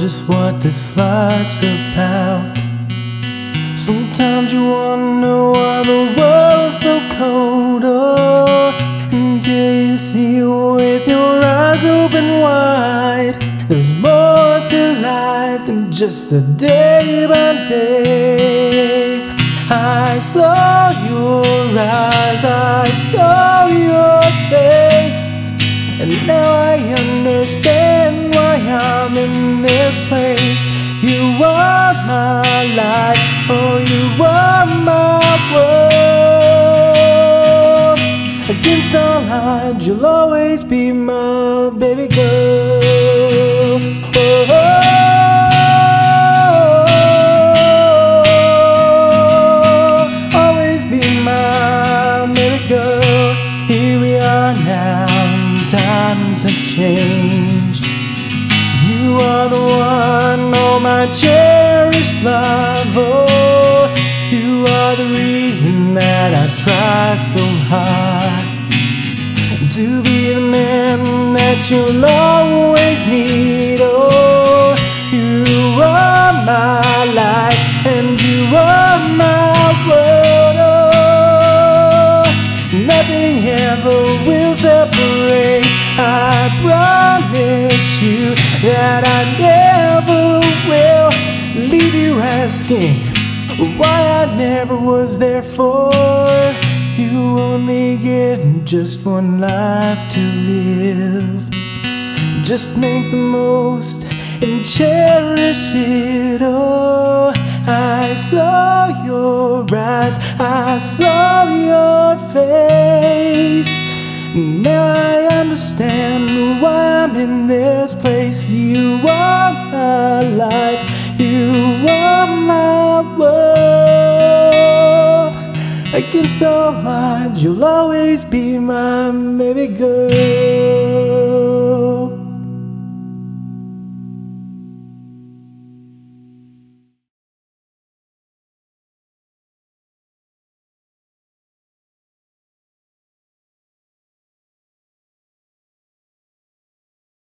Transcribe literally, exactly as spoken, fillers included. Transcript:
just what this life's about. Sometimes you wonder why the world's so cold, oh, until you see with your eyes open wide. There's more to life than just a day by day. I saw your eyes, I saw your face, and now I understand why I'm in this place. You are my life, oh, you are my world. Against all odds, you'll always be my baby girl. Oh, oh, always be my baby girl. Here we are now, times have changed. You are the one, oh my cherished love, oh, you are the reason that I try so hard to be the man that you'll always need. Oh, you are my life and you are my world. Oh, nothing ever will separate. I promise you that I never will leave you asking why I never was there for. You only get just one life to live. Just make the most and cherish it. Oh, I saw your eyes, I saw your face. Now I understand why I'm in this place. You are my life, you are my world. Against all odds, you'll always be my baby girl.